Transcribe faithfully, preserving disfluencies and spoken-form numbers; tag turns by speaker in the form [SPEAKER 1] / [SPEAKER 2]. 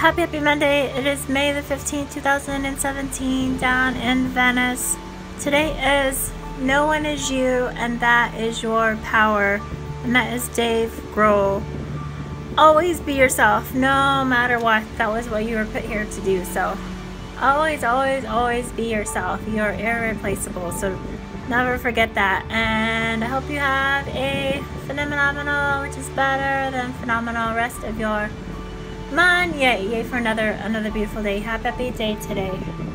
[SPEAKER 1] Happy Happy Monday. It is May the fifteenth, two thousand seventeen, down in Venice. Today is No One Is You, and that is your power. And that is Dave Grohl. Always be yourself, no matter what. That was what you were put here to do. So always, always, always be yourself. You're irreplaceable. So never forget that. And I hope you have a phenomenal, which is better than phenomenal, rest of your month. Yay, yay for another another beautiful day. Happy, happy day today.